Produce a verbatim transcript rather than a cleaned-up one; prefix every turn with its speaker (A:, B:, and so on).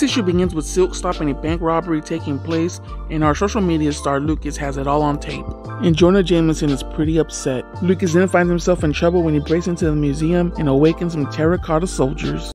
A: issue begins with Silk stopping a bank robbery taking place, and our social media star Lucas has it all on tape. And Jonah Jameson is pretty upset. Lucas then finds himself in trouble when he breaks into the museum and awakens some terracotta soldiers.